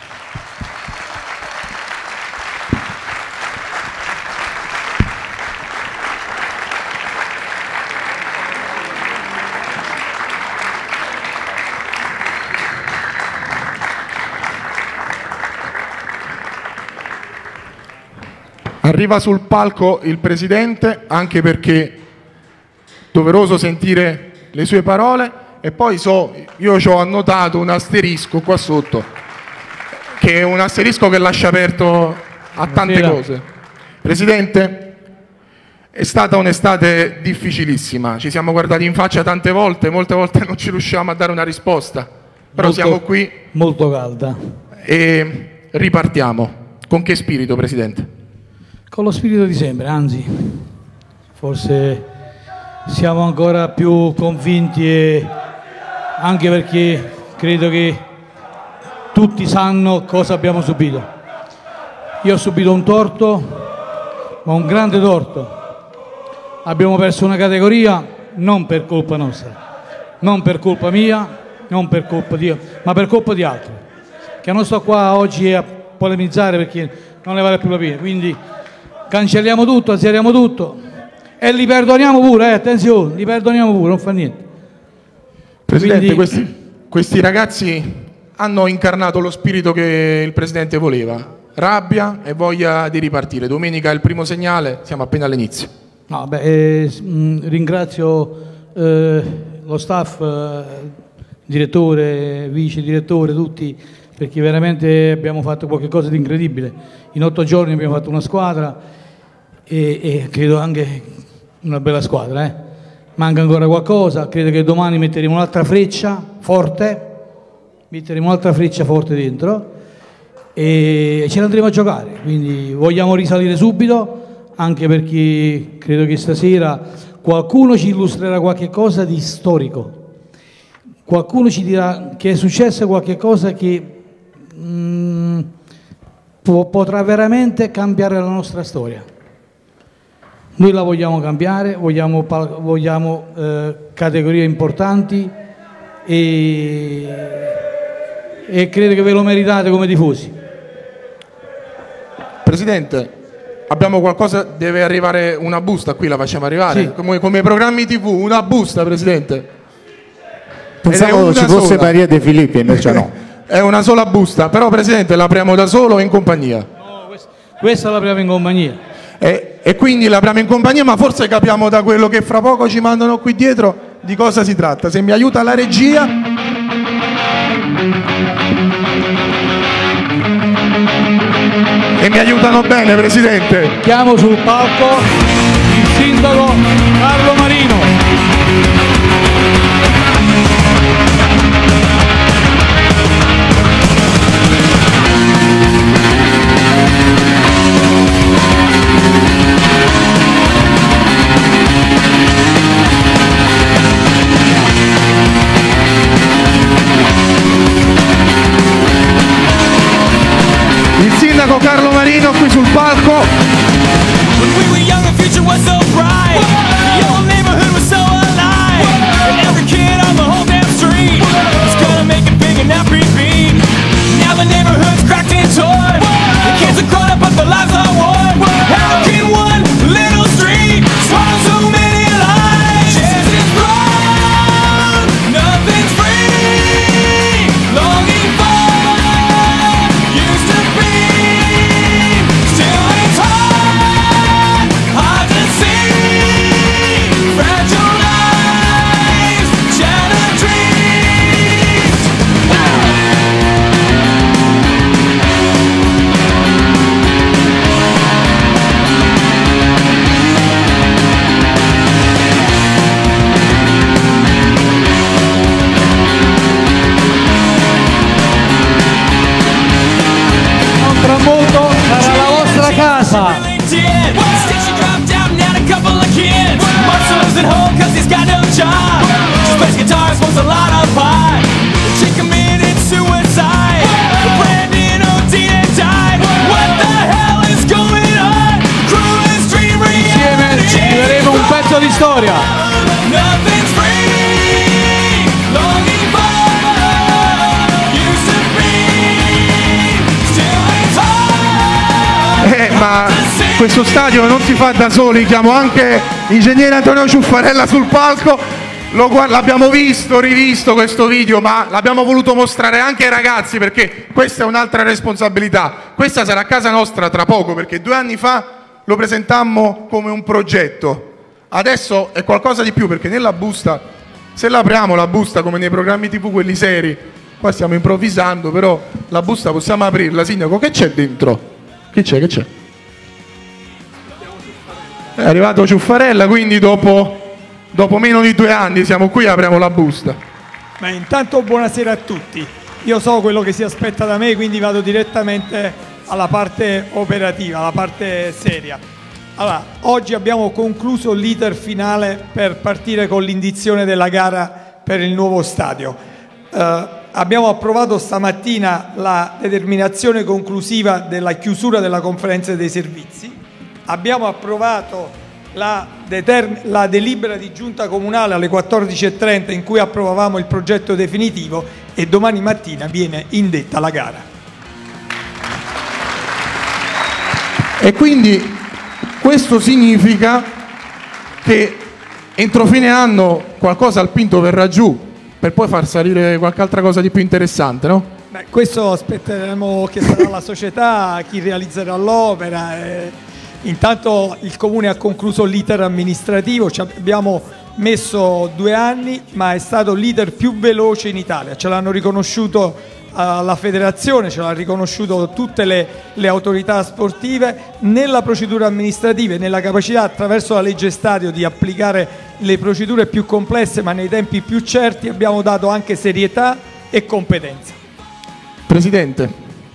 Arriva sul palco il presidente, anche perché è doveroso sentire le sue parole, e poi io ci ho annotato un asterisco qua sotto, che è un asterisco che lascia aperto a tante cose. Presidente, è stata un'estate difficilissima, ci siamo guardati in faccia tante volte, molte volte non ci riusciamo a dare una risposta, però siamo qui. Molto calda. E ripartiamo. Con che spirito, Presidente? Con lo spirito di sempre, anzi, forse siamo ancora più convinti, e anche perché credo che tutti sanno cosa abbiamo subito. Io ho subito un torto, ma un grande torto. Abbiamo perso una categoria non per colpa nostra, non per colpa mia, non per colpa di, ma per colpa di altri, che non sto qua oggi a polemizzare perché non ne vale più la pena. Quindi cancelliamo tutto, azzeriamo tutto e li perdoniamo pure, attenzione, li perdoniamo pure, non fa niente. Presidente, questi ragazzi hanno incarnato lo spirito che il Presidente voleva, rabbia e voglia di ripartire. Domenica è il primo segnale, siamo appena all'inizio. No, ringrazio lo staff, direttore, vice direttore, tutti, perché veramente abbiamo fatto qualcosa di incredibile. In 8 giorni abbiamo fatto una squadra e credo anche una bella squadra. Manca ancora qualcosa, credo che domani metteremo un'altra freccia forte, dentro e ce l'andremo a giocare, quindi vogliamo risalire subito, anche perché credo che stasera qualcuno ci illustrerà qualche cosa di storico, qualcuno ci dirà che è successo qualche cosa che potrà veramente cambiare la nostra storia. Noi la vogliamo cambiare, vogliamo categorie importanti e credo che ve lo meritate come tifosi. Presidente, abbiamo qualcosa, deve arrivare una busta, qui la facciamo arrivare, sì. come programmi TV, una busta, Presidente. Pensavo ci fosse Maria De Filippi, invece no. È una sola busta, però Presidente la apriamo da solo o in compagnia? No, questa la apriamo in compagnia. E quindi la apriamo in compagnia, ma forse capiamo da quello che fra poco ci mandano qui dietro di cosa si tratta. Se mi aiuta la regia. E mi aiutano bene, Presidente. Chiamo sul palco il sindaco Carlo Marino. Il sindaco Carlo Marino qui sul palco. Insieme ci vivremo un pezzo di storia. ma questo stadio non si fa da soli, chiamo anche l'ingegnere Antonio Ciuffarella sul palco. L'abbiamo visto, rivisto questo video, ma l'abbiamo voluto mostrare anche ai ragazzi perché questa è un'altra responsabilità. Questa sarà a casa nostra tra poco, perché 2 anni fa lo presentammo come un progetto. Adesso è qualcosa di più, perché nella busta, se l'apriamo la busta come nei programmi TV quelli seri, qua stiamo improvvisando, però la busta possiamo aprirla, sindaco, che c'è dentro? Che c'è? Che c'è? È arrivato Ciuffarella, quindi dopo meno di 2 anni siamo qui e apriamo la busta. Ma intanto buonasera a tutti. Io so quello che si aspetta da me, quindi vado direttamente alla parte operativa, alla parte seria. Allora, oggi abbiamo concluso l'iter finale per partire con l'indizione della gara per il nuovo stadio. Abbiamo approvato stamattina la determinazione conclusiva della chiusura della conferenza dei servizi. Abbiamo approvato la delibera di giunta comunale alle 14:30 in cui approvavamo il progetto definitivo e domani mattina viene indetta la gara. E quindi questo significa che entro fine anno qualcosa al Pinto verrà giù per poi far salire qualche altra cosa di più interessante, no? Beh, questo aspetteremo che sarà la società, chi realizzerà l'opera. Intanto il Comune ha concluso l'iter amministrativo, ci abbiamo messo 2 anni, ma è stato l'iter più veloce in Italia, ce l'hanno riconosciuto la federazione, ce l'hanno riconosciuto tutte le autorità sportive nella procedura amministrativa e nella capacità attraverso la legge stadio di applicare le procedure più complesse ma nei tempi più certi. Abbiamo dato anche serietà e competenza. Presidente,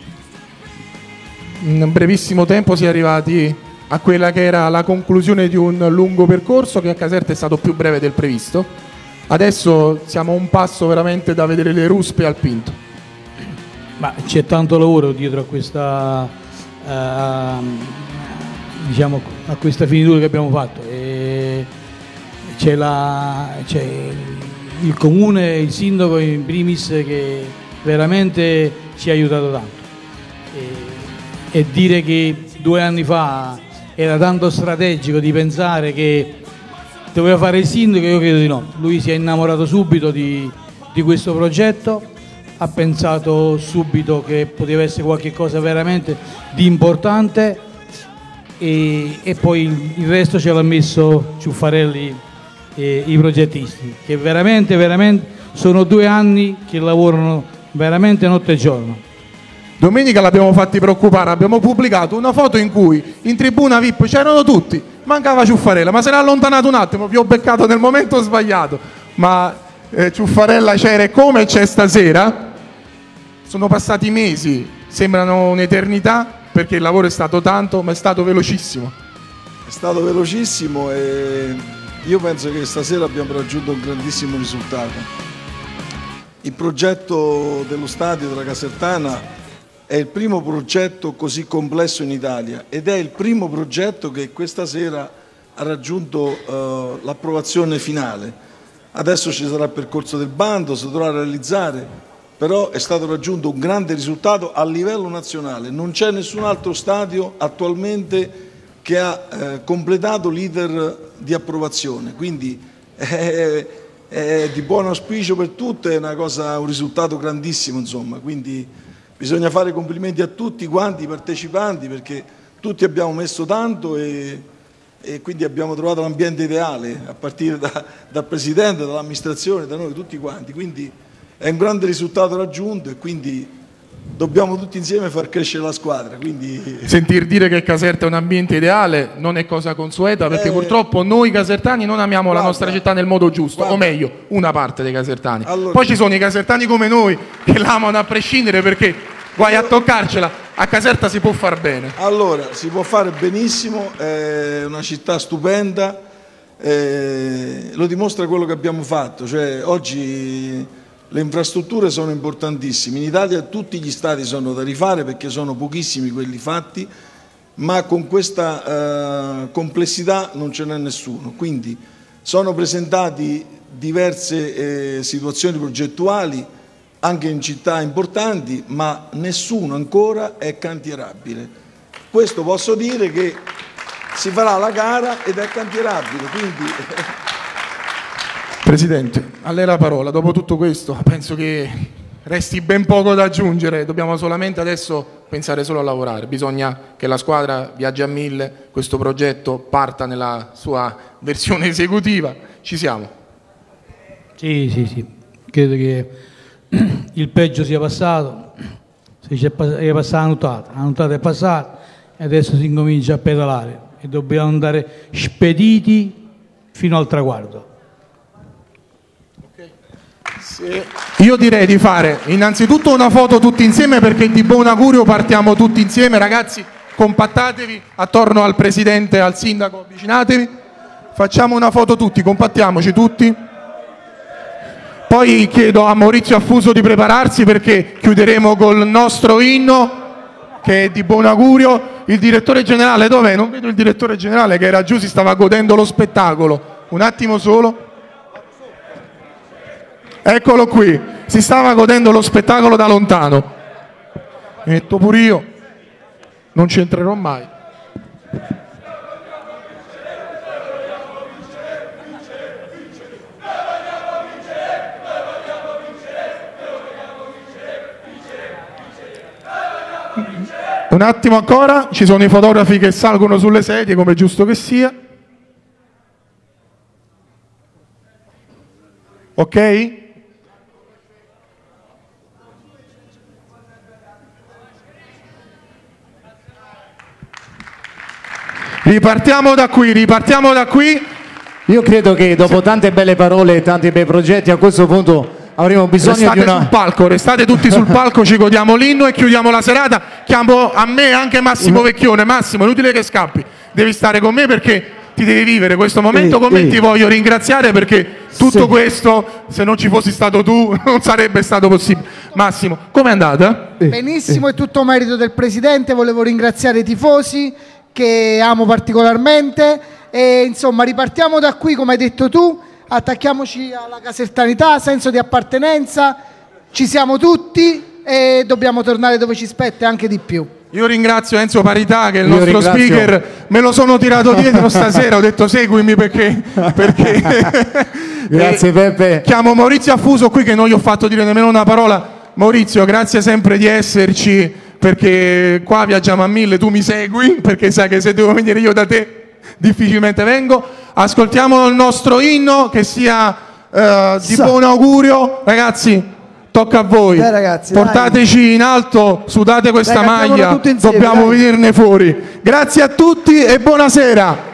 in un brevissimo tempo si è arrivati a quella che era la conclusione di un lungo percorso che a Caserta è stato più breve del previsto. Adesso siamo a un passo veramente da vedere le ruspe al Pinto. Ma c'è tanto lavoro dietro a questa, diciamo, a questa finitura che abbiamo fatto. C'è il comune, il sindaco in primis, che veramente ci ha aiutato tanto. E dire che 2 anni fa era tanto strategico di pensare che doveva fare il sindaco, io credo di no. Lui si è innamorato subito di questo progetto, ha pensato subito che poteva essere qualche cosa veramente di importante e poi il resto ce l'ha messo Ciuffarelli e i progettisti, che veramente sono 2 anni che lavorano veramente notte e giorno. Domenica l'abbiamo fatti preoccupare, abbiamo pubblicato una foto in cui in tribuna VIP c'erano tutti, mancava Ciuffarella, ma se n'è allontanato un attimo, vi ho beccato nel momento sbagliato, ma Ciuffarella c'era, e come c'è stasera. Sono passati mesi, sembrano un'eternità, perché il lavoro è stato tanto, ma è stato velocissimo. È stato velocissimo e io penso che stasera abbiamo raggiunto un grandissimo risultato. Il progetto dello stadio della Casertana è il primo progetto così complesso in Italia ed è il primo progetto che questa sera ha raggiunto l'approvazione finale. Adesso ci sarà il percorso del bando, si dovrà realizzare. Però è stato raggiunto un grande risultato a livello nazionale, non c'è nessun altro stadio attualmente che ha completato l'iter di approvazione, quindi è di buon auspicio per tutti, è un risultato grandissimo, insomma, quindi bisogna fare complimenti a tutti quanti i partecipanti perché tutti abbiamo messo tanto e quindi abbiamo trovato l'ambiente ideale a partire dal Presidente, dall'amministrazione, da noi tutti quanti, quindi è un grande risultato raggiunto e quindi dobbiamo tutti insieme far crescere la squadra. Quindi... Sentir dire che Caserta è un ambiente ideale non è cosa consueta, perché purtroppo noi casertani non amiamo la nostra città nel modo giusto, o meglio, una parte dei casertani. Allora, poi ci sono i casertani come noi che l'amano a prescindere, perché guai a toccarcela, a Caserta si può far bene. Allora, si può fare benissimo, è una città stupenda, lo dimostra quello che abbiamo fatto, cioè oggi... Le infrastrutture sono importantissime, in Italia tutti gli stadi sono da rifare perché sono pochissimi quelli fatti, ma con questa complessità non ce n'è nessuno, quindi sono presentati diverse situazioni progettuali anche in città importanti, ma nessuno ancora è cantierabile. Questo posso dire che si farà la gara ed è cantierabile, quindi... Presidente, a lei la parola. Dopo tutto questo penso che resti ben poco da aggiungere, dobbiamo solamente adesso pensare solo a lavorare. Bisogna che la squadra viaggi a 1000, questo progetto parta nella sua versione esecutiva. Ci siamo? Sì, credo che il peggio sia passato, è passata la notata è passata e adesso si incomincia a pedalare e dobbiamo andare spediti fino al traguardo. Io direi di fare innanzitutto una foto tutti insieme, perché di buon augurio partiamo tutti insieme. Ragazzi, compattatevi attorno al presidente e al sindaco, avvicinatevi, facciamo una foto tutti, compattiamoci tutti. Poi chiedo a Maurizio Affuso di prepararsi, perché chiuderemo col nostro inno che è di buon augurio. Il direttore generale dov'è? Non vedo il direttore generale, che era giù, si stava godendo lo spettacolo. Un attimo solo. Eccolo qui, si stava godendo lo spettacolo da lontano. Mi metto pure io, non ci entrerò mai. Un attimo ancora, ci sono i fotografi che salgono sulle sedie, come è giusto che sia. Ok? Ripartiamo da qui. Io credo che dopo tante belle parole e tanti bei progetti, a questo punto avremo bisogno di una... sul palco, restate tutti sul palco, ci godiamo l'inno e chiudiamo la serata. Chiamo a me anche Massimo Vecchione. Massimo, è inutile che scappi, devi stare con me perché ti devi vivere questo momento con me. Ti voglio ringraziare perché tutto questo, se non ci fossi stato tu, non sarebbe stato possibile. Massimo, com'è andata? Benissimo, è tutto merito del presidente. Volevo ringraziare i tifosi che amo particolarmente e insomma ripartiamo da qui, come hai detto tu, attacchiamoci alla casertanità, senso di appartenenza, ci siamo tutti e dobbiamo tornare dove ci spetta e anche di più. Io ringrazio Enzo Parità, che è il nostro speaker, me lo sono tirato dietro stasera, ho detto seguimi perché... Grazie Peppe. Chiamo Maurizio Affuso qui, che non gli ho fatto dire nemmeno una parola. Maurizio, grazie sempre di esserci, perché qua viaggiamo a 1000, tu mi segui, perché sai che se devo venire io da te difficilmente vengo. Ascoltiamo il nostro inno, che sia di buon augurio. Ragazzi, tocca a voi, ragazzi, portateci in alto, sudate questa maglia, insieme, dobbiamo venirne fuori. Grazie a tutti e buonasera.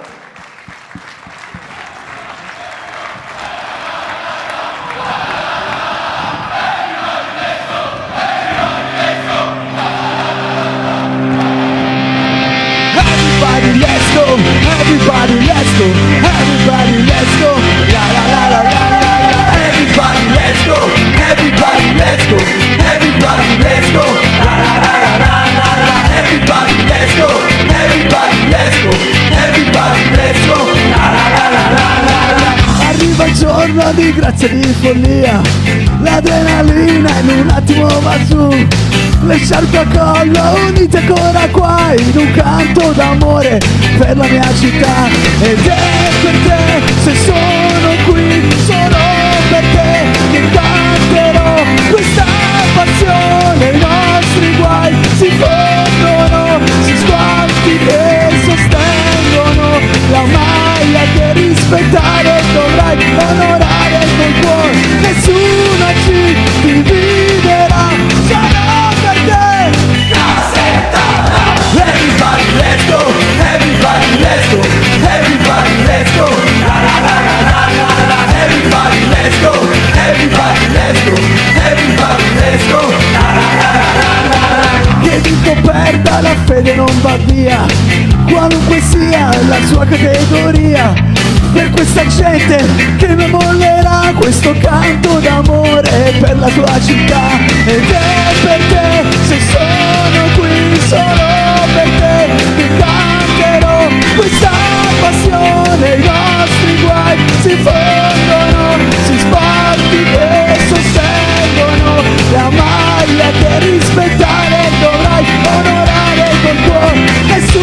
Everybody, let's go. Everybody, let's go. La la la la la la la. Everybody, let's go. Everybody, let's go. Everybody, let's go. La la la la la la la. Everybody, let's go. Everybody, let's go. Everybody, let's go. La la la la la la la. Arriva il giorno di grazia e di follia. L'adrenalina in un attimo va su. Le sciarpe a collo unite ancora qua in un canto d'amore per la mia città. Ed è per te, se sono qui solo per te, che canterò questa passione. I nostri guai si fondono, si sguardi che sostengono la maglia che rispettare dovrai onorare col cuore. Nessuno ci dividerà, sarà per te Casertana. Everybody let's go, everybody let's go, everybody let's go, la la la la la la. Everybody let's go, everybody let's go, everybody let's go, la la la la la la. Che vinco perda, la fede non va via, qualunque sia la sua categoria. Per questa gente che non mollerà questo canto d'amore per la tua città. Ed è per te, se sono qui solo per te, che canterò questa passione. I nostri guai si fondono, si sparti e sostengono la maglia che rispettare dovrai onorare col cuore.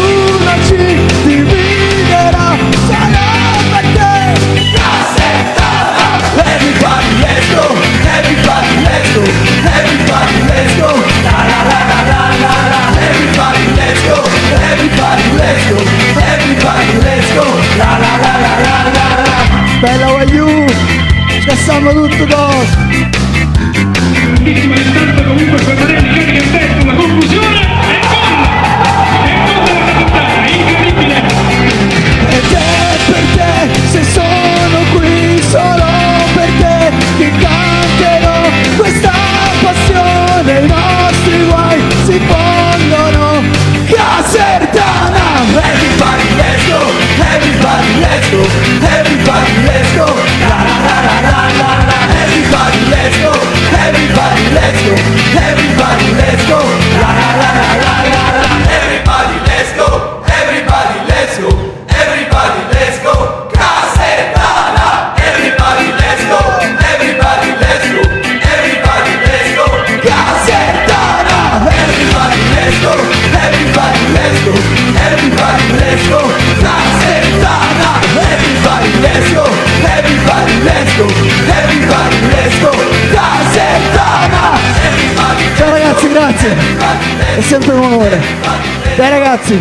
ragazzi, è sempre un onore. Dai ragazzi.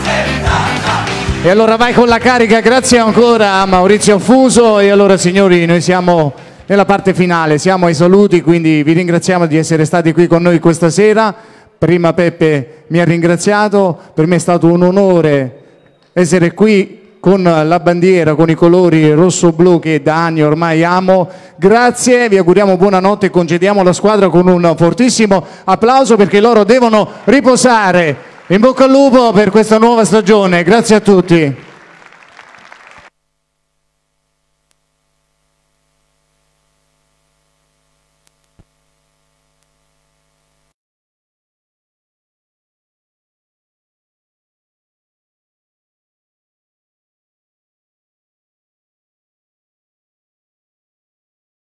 E allora vai con la carica, grazie ancora a Maurizio Fuso. E allora signori, noi siamo nella parte finale, siamo ai saluti, quindi vi ringraziamo di essere stati qui con noi questa sera. Prima Peppe mi ha ringraziato, per me è stato un onore essere qui con la bandiera, con i colori rosso-blu che da anni ormai amo. Grazie, vi auguriamo buonanotte e congediamo la squadra con un fortissimo applauso perché loro devono riposare. In bocca al lupo per questa nuova stagione, grazie a tutti.